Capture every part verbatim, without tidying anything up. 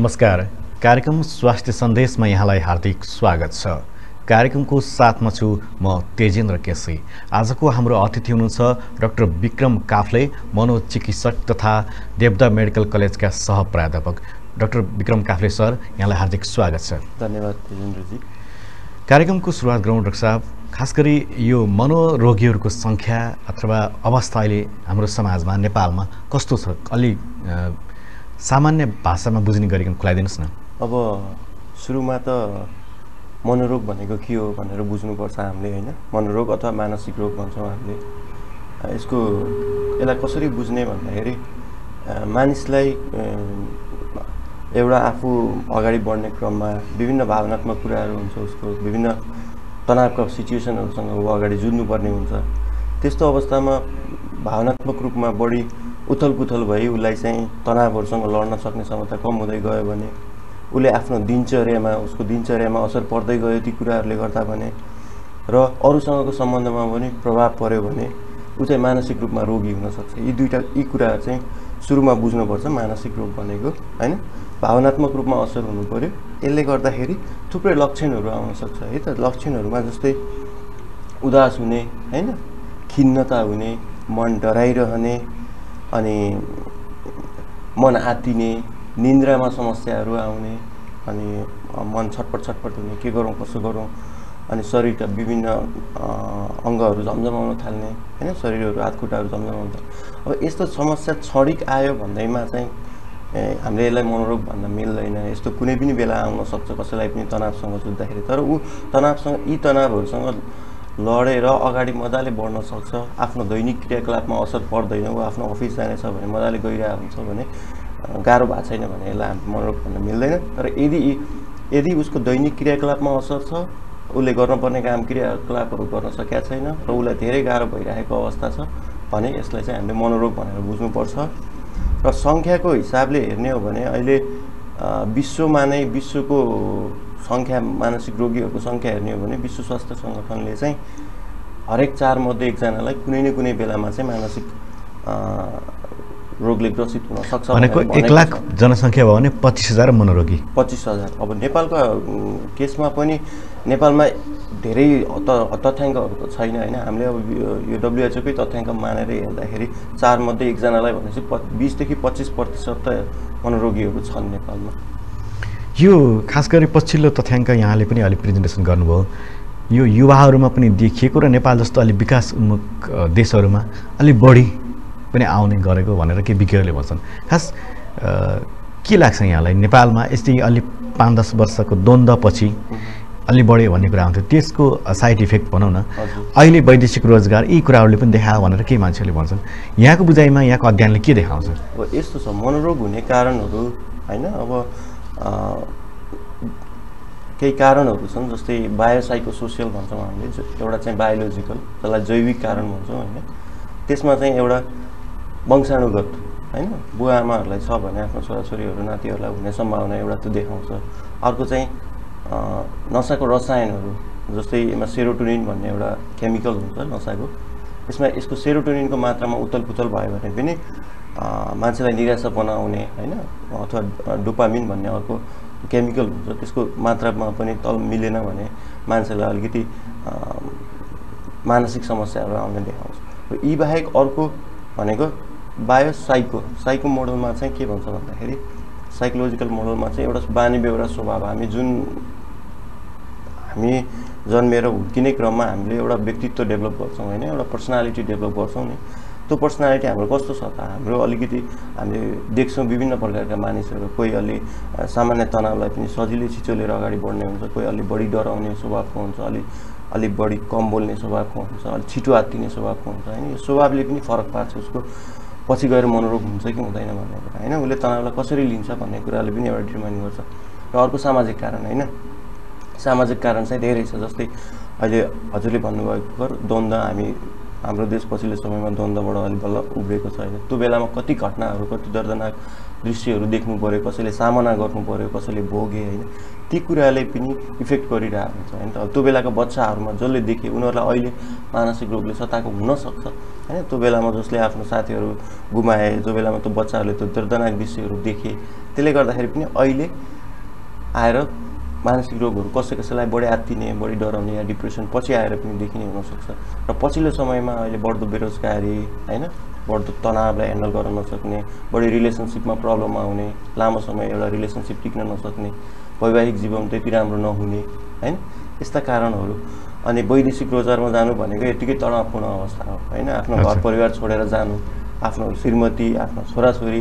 नमस्कार। कार्यक्रम स्वास्थ्य सन्देशमा यहाँलाई हार्दिक स्वागत छ। कार्यक्रमको साथमा छु म तेजेन्द्र केसी। आजको हाम्रो अतिथि हुनुहुन्छ डाक्टर विक्रम काफ्ले, मनोचिकित्सक तथा देवदा मेडिकल कलेजका सह प्राध्यापक। डाक्टर विक्रम काफ्ले सर, यहाँलाई हार्दिक स्वागत छ। धन्यवाद तेजेन्द्रजी। कार्यक्रमको सुरुवात गरौँ डाक्टर साहब। खास गरी यो मनोरोगीहरूको सङ्ख्या अथवा अवस्था अहिले हाम्रो समाजमा नेपालमा कस्तो छ? अलि सामान्य भाषामा बुझ्ने गरिकन खुलाइदिनुहोस् न। अब सुरुमा त मनोरोग भनेको के हो भनेर बुझ्नुपर्छ हामीले, होइन? मनोरोग अथवा मानसिक रोग भन्छौँ हामीले। यसको यसलाई कसरी बुझ्ने भन्दाखेरि मानिसलाई एउटा आफू अगाडि बढ्ने क्रममा विभिन्न भावनात्मक कुराहरू हुन्छ, उसको विभिन्न तनावका सिचुएसनहरूसँग ऊ अगाडि जुझ्नुपर्ने हुन्छ। त्यस्तो अवस्थामा भावनात्मक रूपमा बढी उथलपुथल भई उसलाई चाहिँ तनावहरूसँग लड्न सक्ने क्षमता कम हुँदै गयो भने, उसले आफ्नो दिनचर्यामा उसको दिनचर्यामा असर पर्दै गयो ती कुराहरूले गर्दा भने, र अरूसँगको सम्बन्धमा पनि प्रभाव पर्यो भने ऊ चाहिँ मानसिक रूपमा रोगी हुनसक्छ। यी दुईवटा यी कुराहरू चाहिँ सुरुमा बुझ्नुपर्छ। मानसिक रोग भनेको, होइन, भावनात्मक रूपमा असर हुनु पर्यो। यसले गर्दाखेरि थुप्रै लक्षणहरू आउन सक्छ है त। लक्षणहरूमा जस्तै उदास हुने, होइन, खिन्नता हुने, मन डराइरहने, अनि मन आत्तिने, निन्द्रामा समस्याहरू आउने, अनि मन छटपट छटपट हुने, के गरौँ कसो गरौँ, अनि शरीरका विभिन्न अङ्गहरू झमझमाउन थाल्ने, होइन, शरीरहरू हातखुट्टाहरू झमझमाउन थाल्ने। अब यस्तो समस्या क्षणिक आयो भन्दैमा चाहिँ हामीले यसलाई मनोरोग भन्न मिल्दैन। यस्तो कुनै पनि बेला आउन सक्छ कसैलाई पनि तनावसँग जुझ्दाखेरि। तर ऊ तनावसँग यी तनावहरूसँग लडेर अगाडि मजाले बढ्न सक्छ। आफ्नो दैनिक क्रियाकलापमा असर पर्दैन। ऊ आफ्नो अफिस जानेछ भने मजाले गइरहेको हुन्छ भने, गाह्रो भएको छैन भने यसलाई हामी मनोरोग भन्न मिल्दैन। तर यदि यदि उसको दैनिक क्रियाकलापमा असर छ, उसले गर्नुपर्ने काम क्रियाकलापहरू गर्न सकेका छैन र उसलाई धेरै गाह्रो भइरहेको अवस्था छ भने यसलाई चाहिँ हामीले मनोरोग भनेर बुझ्नुपर्छ। र सङ्ख्याको हिसाबले हेर्ने हो भने अहिले विश्वमा नै विश्वको सङ्ख्या मानसिक रोगीहरूको सङ्ख्या हेर्ने हो भने विश्व स्वास्थ्य सङ्गठनले चाहिँ हरेक चार मध्ये एकजनालाई कुनै न कुनै बेलामा चाहिँ मानसिक रोगले ग्रसित हुन सक्छ भनेको एक लाख जनसङ्ख्या भयो भने पच्चिस हजार मनोरोगी। पच्चिस हजार अब नेपालको केसमा पनि नेपालमा धेरै तथ्याङ्कहरू त छैन, होइन। हामीले अब यो डब्लुएचओकै तथ्याङ्क मानेर हेर्दाखेरि चार मध्ये एकजनालाई भनेपछि बिसदेखि पच्चिस प्रतिशत त मनोरोगीहरू छन् नेपालमा। यो खास गरी पछिल्लो तथ्याङ्क यहाँले पनि अलिक प्रेजेन्टेसन गर्नुभयो। यो युवाहरूमा पनि देखिएको र नेपाल जस्तो अलिक विकास उन्मुख देशहरूमा अलिक बढी पनि आउने गरेको भनेर के विज्ञहरूले भन्छन्। खास के लाग्छ यहाँलाई, नेपालमा यस्तै अलि पाँच दस वर्षको द्वन्द्वपछि अलि बढ्यो भन्ने कुरा आउँथ्यो, त्यसको साइड इफेक्ट भनौँ न, अहिले वैदेशिक रोजगार यी कुराहरूले पनि देखायो भनेर केही मान्छेहरूले भन्छन्। यहाँको बुझाइमा यहाँको अध्ययनले के देखाउँछ? अब यस्तो छ, मनोरोग हुने कारणहरू, होइन, अब केही कारणहरू छन्। जस्तै बायोसाइकोसोसियल भन्छौँ हामीले, एउटा चाहिँ बायोलोजिकल, जसलाई जैविक कारण भन्छौँ, होइन। त्यसमा चाहिँ एउटा वंशानुगत, होइन, बुवा आमाहरूलाई छ भने आफ्नो छोराछोरीहरू नातिहरूलाई हुने सम्भावना एउटा त्यो देखाउँछ। अर्को चाहिँ नसाको रसायनहरू, जस्तै यसमा सेरोटोनिन भन्ने एउटा केमिकल हुन्छ नसाको। यसमा यसको सेरोटोनिनको मात्रामा उथलपुथल भयो भने पनि मान्छेलाई निराशा बनाउने, होइन, अथवा डोपामिन भन्ने अर्को केमिकल हुन्छ, त्यसको मात्रामा पनि तल मिलेन भने मान्छेलाई अलिकति मानसिक समस्याहरू आउने देखाउँछ। र यी बाहेक अर्को भनेको बायोसाइको साइको मोडलमा चाहिँ के भन्छ भन्दाखेरि, साइकोलोजिकल मोडलमा चाहिँ एउटा बानी बेहोरा स्वभाव, हामी जुन हामी जन्मेर हुर्किने क्रममा हामीले एउटा व्यक्तित्व डेभलप गर्छौँ, होइन, एउटा पर्सनालिटी डेभलप गर्छौँ नि। त्यो पर्सनालिटी हाम्रो कस्तो छ त? हाम्रो अलिकति हामीले देख्छौँ विभिन्न प्रकारका मानिसहरू। कोही अलि सामान्य तनावलाई पनि सजिलै छिचोलेर अगाडि बढ्ने हुन्छ, कोही अलि बढी डराउने स्वभावको हुन्छ, अलि अलिक बढी कम बोल्ने स्वभावको हुन्छ, अलिक छिटो आत्तिने स्वभावको हुन्छ, होइन। यो स्वभावले पनि फरक पार्छ उसको पछि गएर मनोरोग हुन्छ कि हुँदैन भन्ने कुरा, होइन। उसले तनावलाई कसरी लिन्छ भन्ने कुराले पनि एउटा डिटर्माइन गर्छ। र अर्को सामाजिक कारण, होइन। सामाजिक कारण चाहिँ धेरै छ। जस्तै अहिले हजुरले भन्नुभएको द्वन्द्व हामी हाम्रो देश पछिल्लो समयमा द्वन्द्वबाट अलि बल्ल उब्रेको छ होइन त्यो बेलामा कति घटनाहरू कति दर्दनाक दृश्यहरू देख्नु पर्यो कसैले सामना गर्नु पर्यो कसैले भोगे होइन ती कुराले पनि इफेक्ट गरिरहेको हुन्छ होइन त त्यो बेलाको बच्चाहरूमा जसले देखे उनीहरूलाई अहिले मानसिक रोगले सताएको हुनसक्छ होइन त्यो बेलामा जसले आफ्नो साथीहरू गुमाए जो बेलामा त्यो बच्चाहरूले त्यो दर्दनाक दृश्यहरू देखे त्यसले गर्दाखेरि पनि अहिले आएर मानसिक रोगहरू कसै कसैलाई बढी आत्तिने बढी डराउने या डिप्रेसन पछि आएर पनि देखिने हुनसक्छ र पछिल्लो समयमा अहिले बढ्दो बेरोजगारी होइन बढ्दो तनावलाई ह्यान्डल गर्न नसक्ने बढी रिलेसनसिपमा प्रब्लम आउने लामो समय एउटा रिलेसनसिप टिक्न नसक्ने वैवाहिक जीवन त्यति राम्रो नहुने होइन यस्ता कारणहरू अनि वैदेशिक रोजगारमा जानु भनेको यतिकै तनावपूर्ण अवस्था हो होइन आफ्नो घर परिवार छोडेर जानु आफ्नो श्रीमती आफ्नो छोराछोरी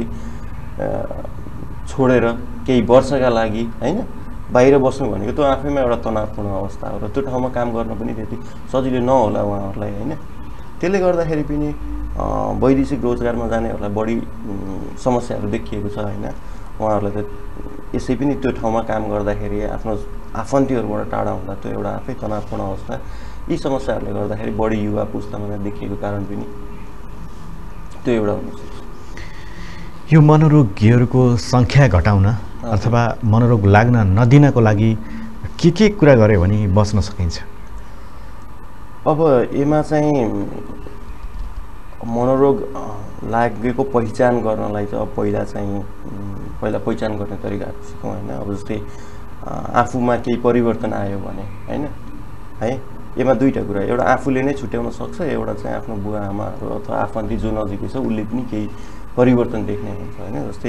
छोडेर केही वर्षका लागि होइन बाहिर बस्नु भनेको त्यो आफैमा एउटा तनावपूर्ण अवस्था हो र त्यो ठाउँमा काम गर्न पनि त्यति सजिलो नहोला उहाँहरूलाई होइन त्यसले गर्दाखेरि पनि वैदेशिक रोजगारमा जानेहरूलाई बढी समस्याहरू देखिएको छ होइन उहाँहरूलाई त यसै पनि त्यो ठाउँमा काम गर्दाखेरि आफ्नो आफन्तीहरूबाट टाढा हुँदा त्यो एउटा आफै तनावपूर्ण अवस्था यी समस्याहरूले गर्दाखेरि बढी युवा पुस्तामा देखिएको कारण पनि त्यो एउटा हुनसक्छ यो मनोरोगीहरूको सङ्ख्या घटाउन अथवा मनोरोग लाग्न नदिनको लागि के के कुरा गर्यो भने बच्न सकिन्छ अब यसमा चाहिँ मनोरोग लागेको पहिचान गर्नलाई चाहिँ अब पहिला चाहिँ पहिला पहिचान गर्ने तरिकाहरू सिकौँ होइन अब जस्तै आफूमा केही परिवर्तन आयो भने होइन है यसमा दुईवटा कुरा एउटा आफूले नै छुट्याउन सक्छ एउटा चाहिँ आफ्नो बुवा आमाहरू अथवा आफन्ती जो नजिकै छ उसले पनि केही परिवर्तन देख्ने हुन्छ होइन जस्तै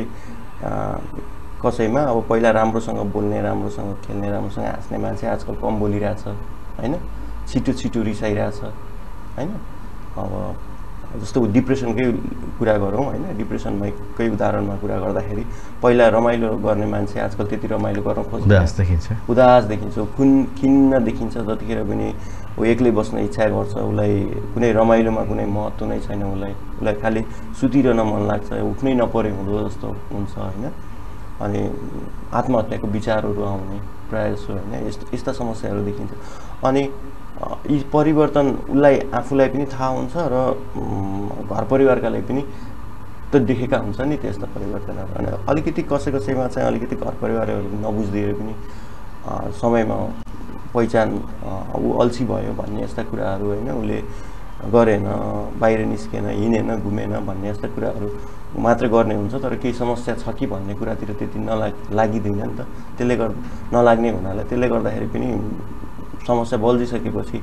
कसैमा अब पहिला राम्रोसँग बोल्ने राम्रोसँग खेल्ने राम्रोसँग हाँस्ने मान्छे आजकल कम बोलिरहेछ होइन छिटो छिटो रिसाइरहेछ होइन अब जस्तो डिप्रेसनकै कुरा गरौँ होइन डिप्रेसनमै उदाहरणमा कुरा गर्दाखेरि पहिला रमाइलो गर्ने मान्छे आजकल त्यति रमाइलो गर्न खोज्छ उदास देखिन्छ उदास देखिन्छ खुन खिन्न देखिन्छ जतिखेर पनि ऊ एक्लै बस्न इच्छा गर्छ उसलाई कुनै रमाइलोमा कुनै महत्त्व नै छैन उसलाई उसलाई खालि सुतिरहन मन लाग्छ उठ्नै नपरे हुँदो जस्तो हुन्छ होइन अनि आत्महत्याको विचारहरू आउने प्रायः जसो होइन यस्तो यस्ता समस्याहरू देखिन्छ अनि यी परिवर्तन उसलाई आफूलाई पनि थाहा हुन्छ र घर परिवारकालाई पनि त देखेका हुन्छ नि त्यस्ता परिवर्तनहरू अनि अलिकति कसै कसैमा चाहिँ अलिकति घर परिवारहरू नबुझ्दिएर पनि समयमा पहिचान ऊ अल्छी भयो भन्ने यस्ता कुराहरू होइन उसले गरेन बाहिर निस्केन हिँडेन घुमेन भन्ने यस्ता कुराहरू मात्र गर्ने हुन्छ तर केही समस्या छ कि भन्ने कुरातिर त्यति नलाग लागिँदैन नि त त्यसले गर्दा नलाग्ने हुनाले त्यसले गर्दाखेरि पनि समस्या बल्झिसकेपछि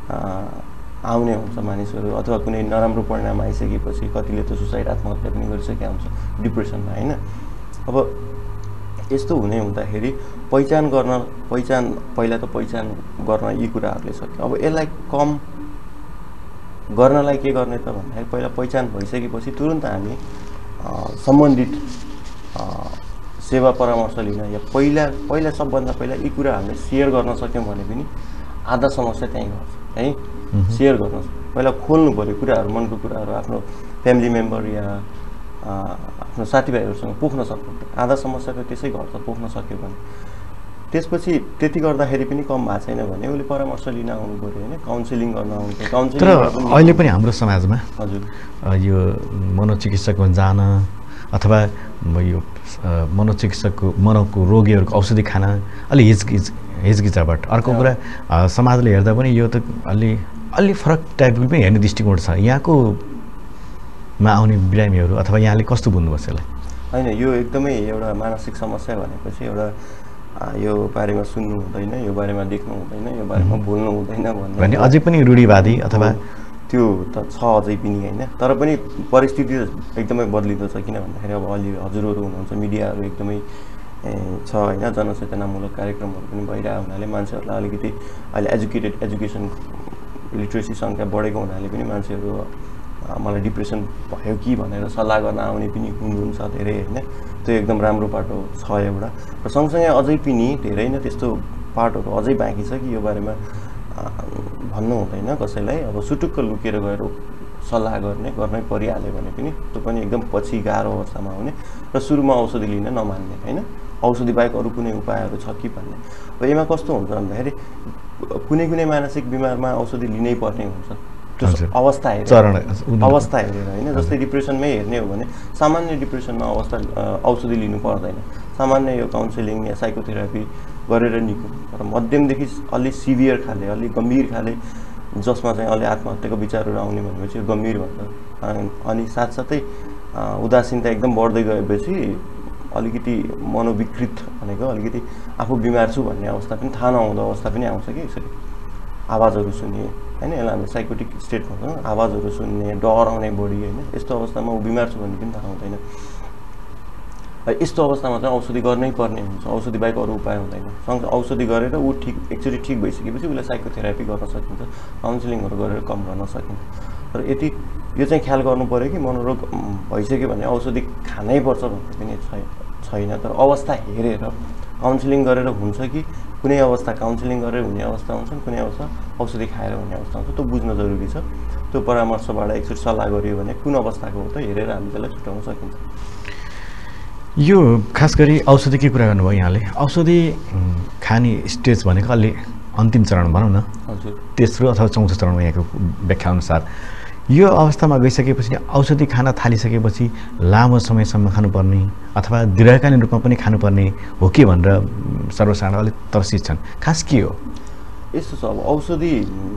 आउने हुन्छ मानिसहरू अथवा कुनै नराम्रो परिणाम आइसकेपछि कतिले त सुसाइड आत्महत्या पनि गरिसकेका हुन्छ डिप्रेसनमा होइन अब यस्तो हुने हुँदाखेरि पहिचान गर्न पहिचान पहिला त पहिचान गर्न यी कुराहरूले सक्यो अब यसलाई कम गर्नलाई के गर्ने त भन्दाखेरि पहिला पहिचान भइसकेपछि तुरुन्त हामी सम्बन्धित सेवा परामर्श लिन या पहिला पहिला सबभन्दा पहिला यी कुरा हामीले सेयर गर्न सक्यौँ भने पनि आधा समस्या त्यहीँ गर्छ है सेयर गर्न पहिला खोल्नु पऱ्यो कुराहरू मनको कुराहरू आफ्नो फ्यामिली मेम्बर या आफ्नो साथीभाइहरूसँग पोख्न सक्नु आधा समस्या त त्यसै गर्छ पोख्न सक्यो भने त्यसपछि त्यति गर्दाखेरि पनि कम भएको छैन भने उसले परामर्श लिन आउनु पऱ्यो होइन काउन्सिलिङ गर्न आउनु पऱ्यो काउन्सिलिङ तर अहिले पनि हाम्रो समाजमा हजुर यो मनोचिकित्सकमा जान अथवा यो मनोचिकित्सकको मनोको रोगीहरूको औषधि खान अलि हिचकिच हिचकिचाबाट अर्को कुरा समाजले हेर्दा पनि यो त अलि अलि फरक टाइपको पनि हेर्ने दृष्टिकोण छ यहाँको मा आउने बिरामीहरू अथवा यहाँले कस्तो बुझ्नुभयो यसलाई होइन यो एकदमै एउटा मानसिक समस्या भनेपछि एउटा यो बारेमा सुन्नु हुँदैन यो बारेमा देख्नु हुँदैन यो बारेमा बोल्नु हुँदैन भन्ने अझै पनि रूढिवादी अथवा त्यो त छ अझै पनि होइन तर पनि परिस्थिति एकदमै बदलिँदो छ किन भन्दाखेरि अब अलि हजुरहरू हुनुहुन्छ मिडियाहरू एकदमै छ होइन जनचेतनामूलक कार्यक्रमहरू पनि भइरहेको हुनाले मान्छेहरूलाई अलिकति अहिले एजुकेटेड एजुकेसन लिट्रेसी सङ्ख्या बढेको हुनाले पनि मान्छेहरू मलाई डिप्रेसन भयो कि भनेर सल्लाह गर्न आउने पनि हुनुहुन्छ धेरै होइन त्यो एकदम राम्रो पाटो छ एउटा र सँगसँगै अझै पनि धेरै नै त्यस्तो पाटोहरू अझै बाँकी छ कि यो बारेमा भन्नु हुँदैन कसैलाई अब सुटुक्क लुकेर गएर सल्लाह गर्ने गर्नै परिहाल्यो भने पनि त्यो पनि एकदम पछि गाह्रो अवस्थामा आउने र सुरुमा औषधि लिन नमान्ने होइन औषधि बाहेक अरू कुनै उपायहरू छ कि भन्ने अब यसमा कस्तो हुन्छ भन्दाखेरि कुनै कुनै मानसिक बिमारमा औषधि लिनै पर्ने हुन्छ त्यो अवस्था हेरेर अवस्था हेरेर होइन। जस्तै डिप्रेसनमै हेर्ने हो भने सामान्य डिप्रेसनमा अवस्था औषधि लिनु पर्दैन, सामान्य यो काउन्सिलिङ या साइकोथेरापी गरेर निको। तर मध्यमदेखि अलि सिभियर खाले अलि गम्भीर खाले जसमा चाहिँ अलि आत्महत्याको विचारहरू आउने भनेपछि यो गम्भीर भन्छ। अनि साथसाथै उदासीनता एकदम बढ्दै गएपछि अलिकति मनोविकृत भनेको अलिकति आफू बिमार छु भन्ने अवस्था पनि थाहा नहुँदो अवस्था पनि आउँछ कि यसरी आवाजहरू सुन्ने होइन, यसलाई हामीले साइकोटिक स्टेट भन्छौँ। आवाजहरू सुन्ने, डर आउने बढी होइन, यस्तो अवस्थामा ऊ बिमार छु भन्ने पनि थाहा हुँदैन। यस्तो अवस्थामा चाहिँ औषधि गर्नै पर्ने हुन्छ, औषधि बाहेक अरू उपाय हुँदैन। सँग औषधि गरेर ऊ ठिक एकचोटि ठिक भइसकेपछि उसलाई साइकोथेरापी गर्न सकिन्छ, काउन्सिलिङहरू गरेर कम गर्न सकिन्छ। तर यति यो चाहिँ ख्याल गर्नु पऱ्यो कि मनोरोग भइसक्यो भने औषधि खानै पर्छ भन्ने पनि छैन। तर अवस्था हेरेर काउन्सिलिङ गरेर हुन्छ कि कुनै अवस्था काउन्सिलिङ गरेर हुने अवस्था हुन्छन्, कुनै अवस्था औषधि खाएर हुने अवस्था हुन्छ, त्यो बुझ्न जरुरी छ। त्यो परामर्शबाट एकचोटि सल्लाह गरियो भने कुन अवस्थाको हो त हेरेर हामी त्यसलाई छुट्याउन सकिन्छ। यो खास गरी औषधिकै कुरा गर्नुभयो यहाँले। औषधि खाने स्टेज भनेको अलि अन्तिम चरण भनौँ न, हजुर तेस्रो अथवा चौथो चरणमा यहाँको व्याख्याअनुसार यो अवस्थामा गइसकेपछि औषधि खान थालिसकेपछि लामो समयसम्म खानुपर्ने अथवा दीर्घकालीन रूपमा पनि खानुपर्ने हो कि भनेर सर्वसाधारण अलिक तर्सित छन्। खास के हो यस्तो छ? अब औषधि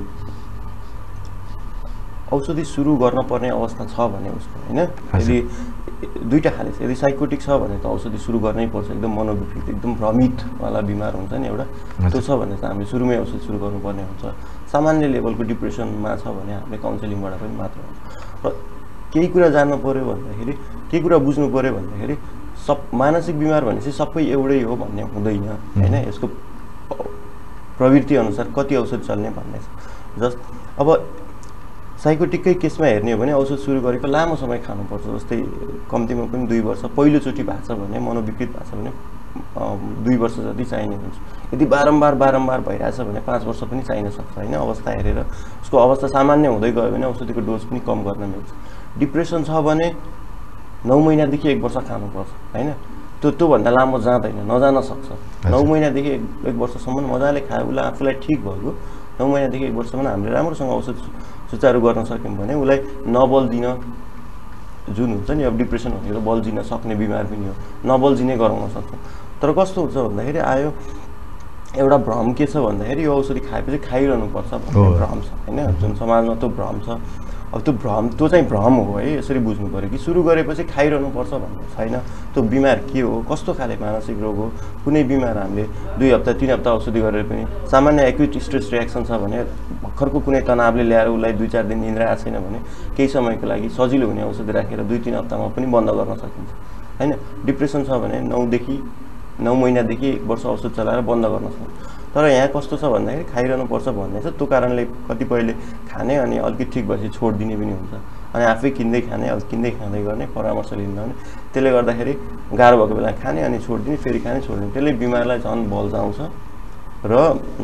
औषधि सुरु गर्न पर्ने अवस्था छ भने उसको होइन, यदि दुईवटा खाले छ। यदि साइकोटिक छ भने त औषधि सुरु गर्नै पर्छ, एकदम मनोविकृत एकदम भ्रमितवाला बिमार हुन्छ नि एउटा, त्यो छ भने चाहिँ हामीले सुरुमै औषधि सुरु गर्नुपर्ने हुन्छ। सामान्य लेभलको डिप्रेसनमा छ भने हामीले काउन्सिलिङबाट पनि मात्र हुन्छ। र केही कुरा जान्नु पऱ्यो भन्दाखेरि, केही कुरा बुझ्नु पऱ्यो भन्दाखेरि सब मानसिक बिमार भनेपछि सबै एउटै हो भन्ने हुँदैन होइन। यसको प्रवृत्ति अनुसार कति औषधि चल्ने भन्ने छ। जस्ट अब साइकोटिककै केसमा हेर्ने हो भने औषध सुरु गरेको लामो समय खानुपर्छ। जस्तै कम्तीमा पनि दुई वर्ष, पहिलोचोटि भएको छ भने मनोविकृत भएको छ भने दुई वर्ष जति चाहिने हुन्छ। यदि बारम्बार बारम्बार भइरहेछ भने पाँच वर्ष पनि चाहिन सक्छ होइन। अवस्था हेरेर उसको अवस्था सामान्य हुँदै गयो भने औषधिको डोज पनि कम गर्न मिल्छ। डिप्रेसन छ भने नौ महिनादेखि एक वर्ष खानुपर्छ होइन। त्यो त्योभन्दा लामो जाँदैन, नजान सक्छ। नौ महिनादेखि एक एक वर्षसम्म मजाले खायो, उसलाई आफूलाई ठिक भयो, नौ महिनादेखि एक वर्षसम्म हामीले राम्रोसँग औषध सुचारू गर्न सक्यौँ भने उसलाई नबल्झिन जुन हुन्छ नि, अब डिप्रेसन भनेको बल्झिन सक्ने बिमार पनि हो, नबल्झिने गराउन सक्छौँ। तर कस्तो हुन्छ भन्दाखेरि आयो एउटा भ्रम के छ भन्दाखेरि यो औषधि खाएपछि खाइरहनु पर्छ भन्ने भ्रम छ होइन। जुन समाजमा त्यो भ्रम छ, अब त्यो भ्रम त्यो चाहिँ भ्रम हो है। यसरी बुझ्नु पऱ्यो कि सुरु गरेपछि खाइरहनु पर्छ भन्ने छैन। त्यो बिमार के हो, कस्तो खाले मानसिक रोग हो, कुनै बिमार हामीले दुई हप्ता तिन हप्ता औषधि गरेर पनि सामान्य एक्युट स्ट्रेस रियाक्सन छ भने भर्खरको कुनै तनावले ल्याएर उसलाई दुई चार दिन निन्द्रा आएको छैन भने केही समयको लागि सजिलो हुने औषधि राखेर दुई तिन हप्तामा पनि बन्द गर्न सकिन्छ होइन। डिप्रेसन छ भने नौदेखि नौ महिनादेखि एक वर्ष औषध चलाएर बन्द गर्न सकिन्छ। तर यहाँ कस्तो छ भन्दाखेरि खाइरहनु पर्छ भन्ने छ। त्यो कारणले कतिपयले खाने अनि अलिकति ठिक भएपछि छोडिदिने पनि हुन्छ, अनि आफै किन्दै खाने, अब किन्दै खाँदै गर्ने, परामर्श लिँदा भने त्यसले गर्दाखेरि गाह्रो भएको बेला खाने अनि छोडिदिने, फेरि खाने छोडिदिने, त्यसले बिमारलाई झन् बल्झाउँछ र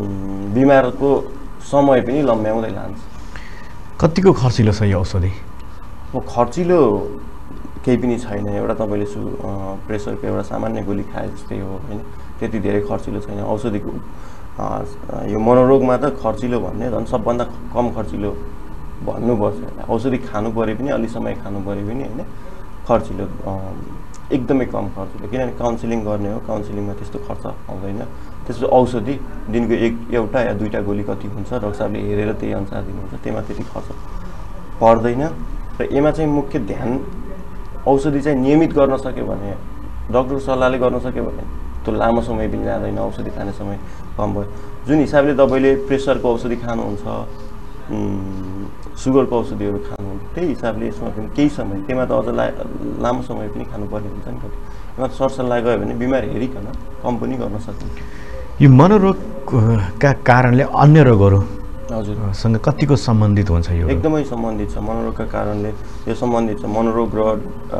बिमारको समय पनि लम्ब्याउँदै लान्छ। कतिको खर्चिलो छ यो औषधि? अब खर्चिलो केही पनि छैन। एउटा तपाईँले सु प्रेसरको एउटा सामान्य गोली खाए जस्तै हो होइन, त्यति धेरै खर्चिलो छैन औषधिको। यो मनोरोगमा त खर्चिलो भन्ने झन् सबभन्दा कम खर्चिलो भन्नुपर्छ। औषधि खानु पऱ्यो पनि अलि समय खानु पऱ्यो पनि होइन, खर्चिलो एकदमै कम खर्चिलो। किनभने काउन्सिलिङ गर्ने हो, काउन्सिलिङमा त्यस्तो खर्च आउँदैन। त्यसपछि औषधि दिनको एक एउटा या दुईवटा गोली कति हुन्छ डाक्टर साहबले हेरेर त्यही अनुसार दिनुहुन्छ, त्यसमा त्यति खर्च पर्दैन। र यसमा चाहिँ मुख्य ध्यान औषधि चाहिँ नियमित गर्न सक्यो भने, डक्टरको सल्लाहले गर्न सक्यो भने त्यो लामो समय पनि जाँदैन, औषधि खाने समय कम भयो। जुन हिसाबले तपाईँले प्रेसरको औषधि खानुहुन्छ, सुगरको औषधिहरू खानुहुन्छ, त्यही हिसाबले यसमा पनि केही समय, त्यसमा त अझ ला लामो समय पनि खानुपर्ने हुन्छ नि। कति यसमा सरसल्लाह गयो भने बिमार हेरिकन कम पनि गर्न सकिन्छ। यो मनोरोगका कारणले अन्य रोगहरू हजुरसँग कतिको सम्बन्धित हुन्छ? यो एकदमै सम्बन्धित छ। मनोरोगका कारणले यो सम्बन्धित छ। मनोरोग र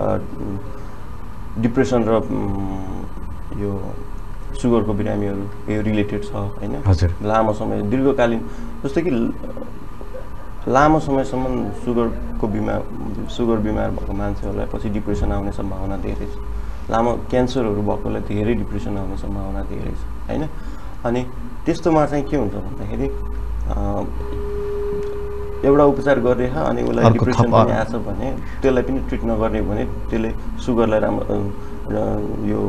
डिप्रेसन र यो सुगरको बिरामीहरू यो रिलेटेड छ होइन। हजुर, लामो समय दीर्घकालीन जस्तै कि लामो समयसम्म सुगरको बिमार सुगर बिमार भएको मान्छेहरूलाई पछि डिप्रेसन आउने सम्भावना धेरै छ। लामो क्यान्सरहरू भएकोलाई धेरै डिप्रेसन आउने सम्भावना धेरै छ होइन। अनि त्यस्तोमा चाहिँ के हुन्छ भन्दाखेरि एउटा उपचार गरिरह अनि उसलाई डिप्रेसन पनि आछ भने त्यसलाई पनि ट्रिट नगर्ने भने त्यसले सुगरलाई राम्रो यो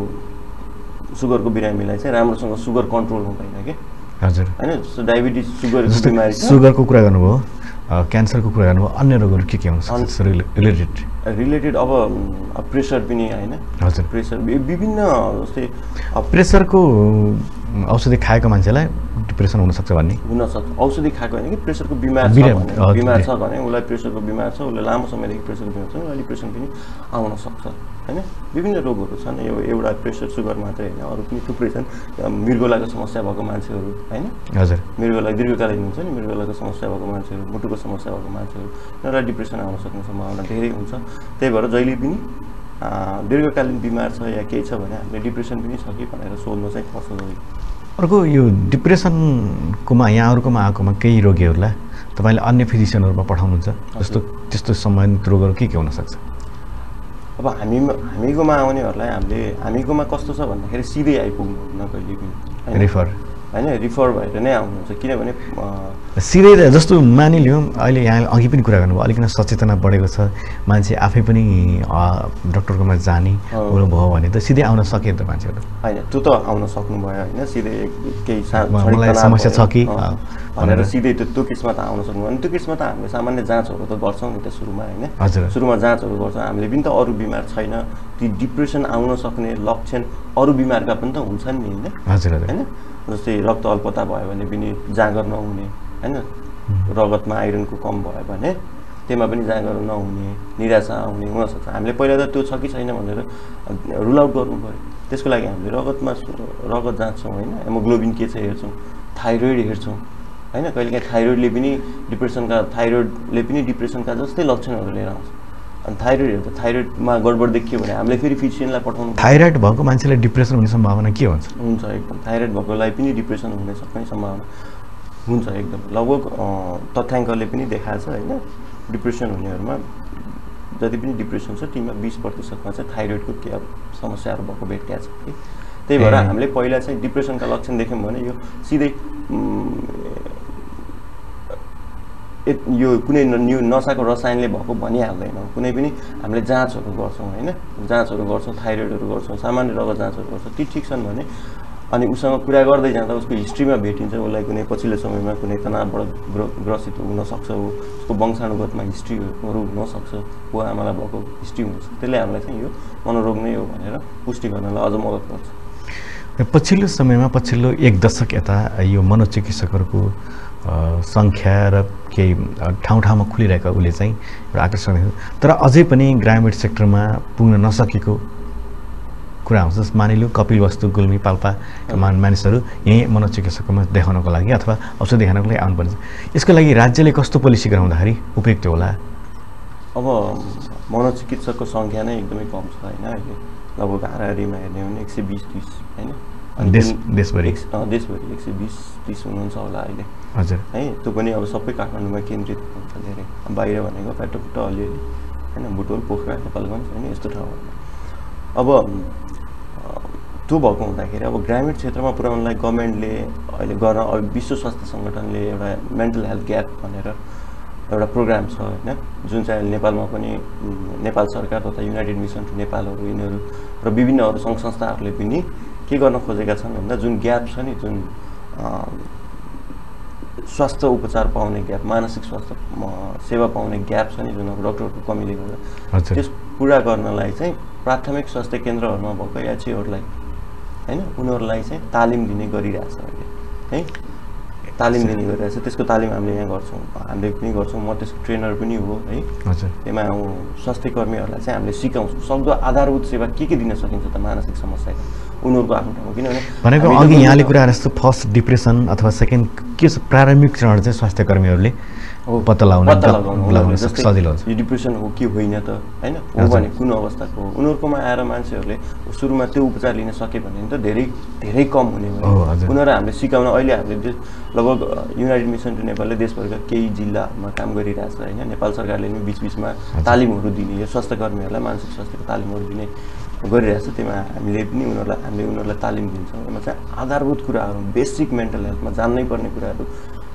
सुगरको बिरामीलाई चाहिँ राम्रोसँग सुगर कन्ट्रोल हुँदैन के हजुर हैन डायबिटिज सुगरको बिमारी छ सुगरको कुरा गर्नुभयो क्यान्सरको कुरा गर्नुभयो अन्य रोगहरू के के हुन्छ रिलेटेड रिलेटेड अब प्रेसर पनि हैन हजुर प्रेसर विभिन्न जस्तै प्रेसरको औषधि खाएको मान्छेलाई डिप्रेसन हुन सक्छ भन्ने हुन सक्छ औषधि खाएको हैन कि प्रेसरको बिमार छ भने बिमार छ भने उसलाई प्रेसरको बिमार छ उसले लामो समयदेखि प्रेसरको बिमार छ उसलाई डिप्रेसन पनि आउन सक्छ हैन विभिन्न रोगहरू छन् यो एउटा प्रेसर सुगर मात्रै हैन अरू पनि थुप्रै छन् मृगौलाको समस्या भएको मान्छेहरू हैन हजुर मृगौला दीर्घकालीन हुन्छ नि मृगौलाको समस्या भएको मान्छेहरू मुटुको समस्या भएको मान्छेहरू उनीहरूलाई डिप्रेसन आउन सक्ने सम्भावना धेरै हुन्छ त्यही भएर जहिले पनि दीर्घकालीन बिमार छ या केही छ भने हामीले डिप्रेसन पनि छ कि भनेर सोध्नु चाहिँ पर्छ जहिले अर्को यो डिप्रेसनकोमा यहाँहरुकोमा आएकोमा केही रोगीहरूलाई तपाईले अन्य फिजिशियनहरुमा पठाउनुहुन्छ जस्तो त्यस्तो सम्बन्धित रोगहरू के के हुन सक्छ अब हामी हामीकोमा आउनेहरूलाई हामीले हामीकोमा कस्तो छ भन्दाखेरि सिधै आइपुग्नु हुन्न कहिले पनि रिफर हैन रिफर भएर नै आउनुहुन्छ किनभने सिधै जस्तो मानिलियौँ अहिले यहाँ अघि पनि कुरा गर्नुभयो अलिकति सचेतना बढेको छ मान्छे आफै पनि डाक्टरकोमा जाने भयो भने त सिधै आउन सके त मान्छेहरू हैन त्यो त आउन सक्नु भयो हैन सिधै केही समस्या छ कि भनेर सिधै त्यो केसमा त आउन सक्नु अनि त्यो केसमा त हामीले सामान्य जाँचहरू त गर्छौँ नि त सुरुमा हैन सुरुमा जाँचहरू गर्छौँ हामीले पनि त अरू बिमार छैन ती डिप्रेसन आउन सक्ने लक्षण अरू बिमारका पनि त हुन्छन् नि हैन हजुर हैन जस्तै रक्त अल्पता भयो भने पनि जाँगर नहुने हैन रगतमा आइरनको कम भयो भने त्यसमा पनि जाँगर नहुने निराशा आउने हुन सक्छ हामीले पहिला त त्यो छ कि छैन भनेर रुल आउट गर्नु पर्यो त्यसको लागि हामीले रगतमा रगत जाँच्छौँ हैन हेमोग्लोबिन के छ हेर्छौँ थाइरोइड हेर्छौँ हैन कहिलेकाहीँ थाइरोइडले पनि डिप्रेसनका थाइरोइडले पनि डिप्रेसनका जस्तै लक्षणहरू लिएर आउँछ अनि थाइरोइड हेर्दा थाइरोइडमा गडबड देखियो भने हामीले फेरि फिजिशियनलाई पठाउनु थाइरोइड भएको मान्छेलाई डिप्रेसन हुने सम्भावना के हुन्छ हुन्छ एकदम थाइरोइड भएकोलाई पनि डिप्रेसन हुने सक्ने सम्भावना हुन्छ एकदम लगभग तथ्याङ्कले पनि देखाएको छ हैन डिप्रेसन हुनेहरूमा जति पनि डिप्रेसन छ तीमा बीस प्रतिशतमा चाहिँ थाइरोइडको के समस्याहरू भएको भेटिएको छ कि त्यही भएर हामीले पहिला चाहिँ डिप्रेसनका लक्षण देख्यौँ भने यो सिधै यो कुनै यो नसाको रसायनले भएको भनिहाल्दैनौँ कुनै पनि हामीले जाँचहरू गर्छौँ हैन जाँचहरू गर्छौँ थाइरोइडहरू गर्छौँ सामान्य रगत जाँचहरू गर्छौँ ती ठिक छन् भने अनि उसँग कुरा गर्दै जाँदा उसको हिस्ट्रीमा भेटिन्छ उसलाई कुनै पछिल्लो समयमा कुनै तनावबाट ग्रसित हुन सक्छ उसको वंशानुगतमा हिस्ट्रीहरू हुन सक्छ बुवा आमालाई भएको हिस्ट्री हुन्छ त्यसले हामीलाई चाहिँ यो मनोरोग नै हो भनेर पुष्टि गर्नलाई अझ मद्दत गर्छ पछिल्लो समयमा पछिल्लो एक दशक यता यो मनोचिकित्सकहरूको सङ्ख्या र केही ठाउँ ठाउँमा खुलिरहेका उसले चाहिँ एउटा आकर्षण तर अझै पनि ग्रामीण सेक्टरमा पुग्न नसकेको कुरा आउँछ मानिलिउँ कपिल वस्तु गुल्मी पाल्पाका मान मानिसहरू यहीँ मनोचिकित्सकमा देखाउनको लागि अथवा औषध देखाउनको लागि आउनुपर्छ यसको लागि राज्यले कस्तो पोलिसी गराउँदाखेरि उपयुक्त होला अब मनोचिकित्सकको सङ्ख्या नै एकदमै कम छ होइन अहिले लगभग हाराहारीमा हेर्ने हो भने एक सय बिस तिस होइन देश देशभरि देशभरि एक सय बिस तिस हुनुहुन्छ होला अहिले हजुर है त्यो पनि अब सबै काठमाडौँमा केन्द्रित हुन्छ धेरै बाहिर भनेको पेटोपुट्ट अलिअलि होइन बुटवल पोखरा नेपालगञ्ज होइन यस्तो ठाउँहरूमा अब त्यो भएको हुँदाखेरि अब ग्रामीण क्षेत्रमा पुर्याउनलाई गभर्मेन्टले अहिले गर्न विश्व स्वास्थ्य सङ्गठनले एउटा मेन्टल हेल्थ ग्याप भनेर एउटा प्रोग्राम छ होइन जुन चाहिँ अहिले नेपालमा पनि नेपाल सरकार तथा युनाइटेड मिसन टु नेपालहरू यिनीहरू र विभिन्न अरू सङ्घ संस्थाहरूले पनि के गर्न खोजेका छन् भन्दा जुन ग्याप छ नि जुन स्वास्थ्य उपचार पाउने ग्याप मानसिक स्वास्थ्य सेवा पाउने ग्याप छ नि जुन अब डक्टरको कमीले गर्दा त्यस पुरा गर्नलाई चाहिँ प्राथमिक स्वास्थ्य केन्द्रहरूमा भएको यात्रीहरूलाई हैन उनीहरूलाई चाहिँ तालिम दिने गरिरहेछ अहिले है तालिम दिने गरिरहेछ त्यसको तालिम हामीले यहाँ गर्छौँ हामीले पनि गर्छौँ म त्यसको ट्रेनर पनि हो है हजुर त्यसमा स्वास्थ्य कर्मीहरूलाई चाहिँ हामीले सिकाउँछौँ सक्दो आधारभूत सेवा के के दिन सकिन्छ त मानसिक समस्याको उनीहरूको आफ्नो ठाउँमा किनभने भनेको अघि यहाँले कुरा जस्तो फर्स्ट डिप्रेसन अथवा सेकेन्ड के प्रारम्भिक चरण चाहिँ स्वास्थ्य कर्मीहरूले पत्ता लगाउन लगाउन सजिलो हुन्छ यो डिप्रेसन हो कि होइन त हैन हो भने कुन अवस्थाको हो उनीहरूकोमा आएर मान्छेहरूले सुरुमा त्यो उपचार लिन सके भने त धेरै धेरै कम हुने भयो उनीहरू हामीले सिकाउन अहिले हामीले लगभग युनाइटेड मिसन टु नेपालले देशभरका केही जिल्लाहरूमा काम गरिरहेछ हैन नेपाल सरकारले पनि बीचबीचमा तालिमहरू दिने यो स्वास्थ्य कर्मीहरूलाई मानसिक स्वास्थ्यको तालिमहरू दिने गरिरहेछ त्यसमा हामीले पनि उनीहरूलाई हामीले उनीहरूलाई तालिम दिन्छौँ यसमा चाहिँ आधारभूत कुराहरू बेसिक मेन्टल हेल्थमा जान्नै पर्ने कुराहरू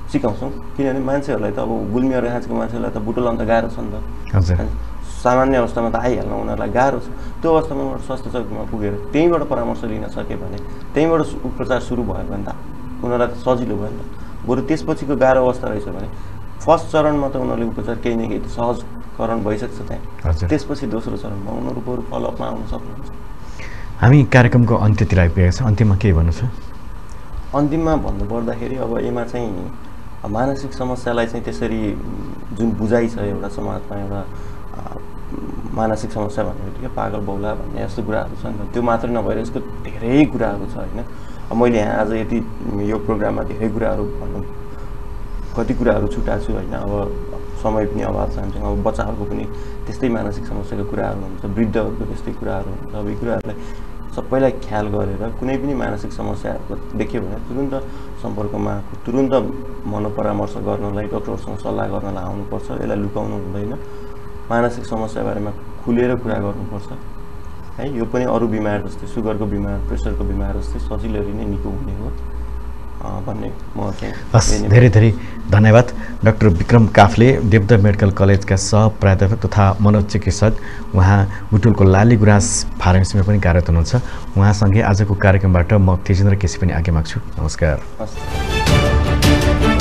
सिकाउँछौँ किनभने मान्छेहरूलाई त अब गुल्मीहरू खाँचेको मान्छेलाई त बुटोल लाउन त गाह्रो छ नि त हजुर सामान्य अवस्थामा त आइहाल्न उनीहरूलाई गाह्रो छ त्यो अवस्थामा उनीहरू स्वास्थ्य चौकीमा पुगेर त्यहीँबाट परामर्श लिन सक्यो भने त्यहीँबाट उपचार सुरु भयो भने त उनीहरूलाई त सजिलो भयो नि त बरु त्यसपछिको गाह्रो अवस्था रहेछ भने फर्स्ट चरणमा त उनीहरूले उपचार केही न केही सहजकरण भइसक्छ त्यहाँ त्यसपछि दोस्रो चरणमा उनीहरू बरु फलोअपमा आउन सक्नुहुन्छ हामी कार्यक्रमको अन्त्यतिर आइपुगेका छौँ अन्त्यमा के भन्नु छ अन्तिममा भन्नुपर्दाखेरि अब यसमा चाहिँ मानसिक समस्यालाई चाहिँ त्यसरी जुन बुझाइ छ एउटा समाजमा एउटा मानसिक समस्या भन्ने बित्तिकै पागल बौला भन्ने यस्तो कुराहरू छ नि त त्यो मात्रै नभएर यसको धेरै कुराहरू छ होइन अब मैले यहाँ आज यति यो प्रोग्राममा धेरै कुराहरू भन्नु कति कुराहरू छुटाएको छु होइन अब समय पनि अभाव छ हामीसँग अब बच्चाहरूको पनि त्यस्तै मानसिक समस्याको कुराहरू हुन्छ वृद्धहरूको त्यस्तै कुराहरू हुन्छ अब यी कुराहरूलाई सबैलाई ख्याल गरेर कुनै पनि मानसिक समस्याहरूको देख्यो भने तुरुन्त सम्पर्कमा तुरुन्त मनोपरामर्श गर्नलाई डक्टरसँग सल्लाह गर्नलाई आउनुपर्छ यसलाई लुकाउनु हुँदैन मानसिक समस्या बारेमा खुलेर कुरा गर्नुपर्छ है यो पनि अरू बिमार जस्तै सुगरको बिमार प्रेसरको बिमार जस्तै सजिलै नै निको हुने हो भन्ने म चाहिँ हस् धेरै धेरै धन्यवाद डाक्टर विक्रम काफ्ले देवदह मेडिकल कलेजका सह प्राध्यापक तथा मनोचिकित्सक उहाँ बुटुलको लाली गुराँस फार्मेसीमा पनि कार्यरत हुनुहुन्छ उहाँसँगै आजको कार्यक्रमबाट म तेजेन्द्र केसी पनि आज्ञा माग्छु नमस्कार हस्